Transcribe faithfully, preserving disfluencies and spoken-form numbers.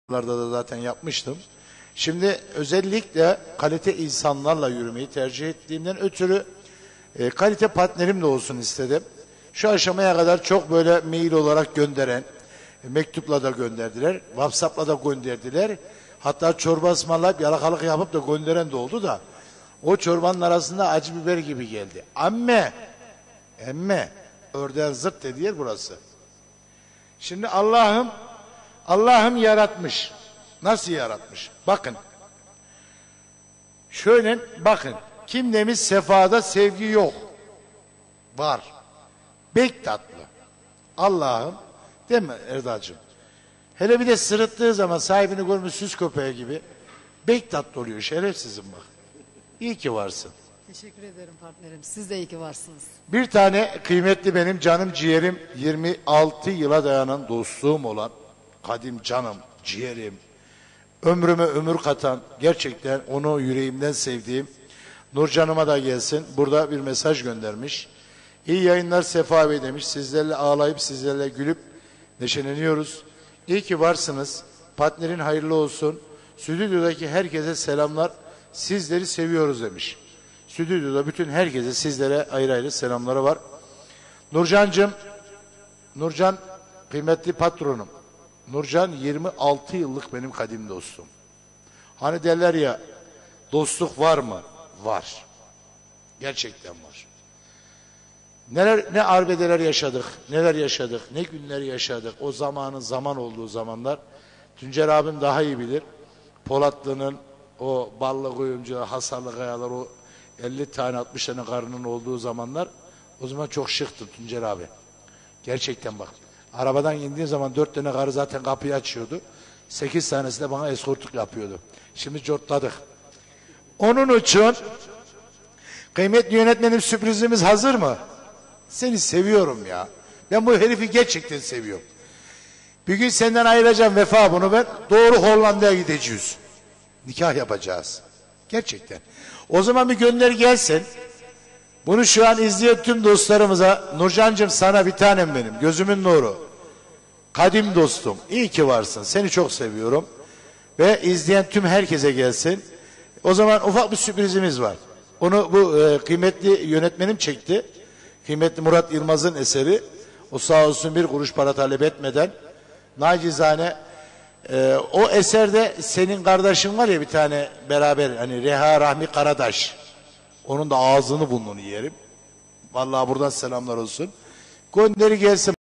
Larda da zaten yapmıştım. Şimdi özellikle kalite insanlarla yürümeyi tercih ettiğimden ötürü e, kalite partnerim de olsun istedim. Şu aşamaya kadar çok böyle mail olarak gönderen, e, mektupla da gönderdiler, WhatsApp'la da gönderdiler. Hatta çorba ısmarlayıp yalakalık yapıp da gönderen de oldu da o çorbanın arasında acı biber gibi geldi. Amme, emme, ördeğin zırt dediği yer burası. Şimdi Allah'ım Allah'ım yaratmış. Nasıl yaratmış? Bakın. Şöyle bakın. Kim demiş sefada sevgi yok? Var. Bek tatlı. Allah'ım, değil mi Erdal'cığım? Hele bir de sırıttığı zaman sahibini görmüş süs köpeği gibi bek tatlı oluyor. Şerefsizim bak. İyi ki varsın. Teşekkür ederim partnerim. Siz de iyi ki varsınız. Bir tane kıymetli benim canım ciğerim, yirmi altı yıla dayanan dostluğum olan kadim canım, ciğerim, ömrüme ömür katan, gerçekten onu yüreğimden sevdiğim Nurcan'ıma da gelsin. Burada bir mesaj göndermiş. İyi yayınlar Sefa Bey demiş. Sizlerle ağlayıp sizlerle gülüp neşeleniyoruz. İyi ki varsınız. Partnerin hayırlı olsun. Stüdyodaki herkese selamlar. Sizleri seviyoruz demiş. Stüdyoda bütün herkese sizlere ayrı ayrı selamları var. Nurcan'cığım, Nurcan kıymetli patronum. Nurcan yirmi altı yıllık benim kadim dostum. Hani derler ya dostluk var mı? Var. Gerçekten var. Neler, ne arbedeler yaşadık, neler yaşadık, ne günler yaşadık. O zamanın zaman olduğu zamanlar. Tuncer abim daha iyi bilir. Polatlı'nın o ballı kuyumcu, hasarlı kayalar, o elli tane altmış tane karının olduğu zamanlar. O zaman çok şıktı Tuncer abi. Gerçekten bak. Arabadan indiğim zaman dört tane karı zaten kapıyı açıyordu. Sekiz tanesi de bana eskortluk yapıyordu. Şimdi cortladık. Onun için kıymetli yönetmenim sürprizimiz hazır mı? Seni seviyorum ya. Ben bu herifi gerçekten seviyorum. Bir gün senden ayrılacağım Vefa, bunu ben. Doğru Hollanda'ya gideceğiz. Nikah yapacağız. Gerçekten. O zaman bir gönder gelsin. Bunu şu an izleyen tüm dostlarımıza, Nurcan'cığım sana bir tanem benim, gözümün nuru. Kadim dostum, iyi ki varsın, seni çok seviyorum. Ve izleyen tüm herkese gelsin. O zaman ufak bir sürprizimiz var. Onu bu e, kıymetli yönetmenim çekti. Kıymetli Murat Yılmaz'ın eseri. O sağ olsun bir kuruş para talep etmeden. Nacizane e, o eserde senin kardeşin var ya bir tane beraber, hani Reha Rahmi Karadaş. Onun da ağzını burnunu yerim. Vallahi buradan selamlar olsun. Gönderi gelsin.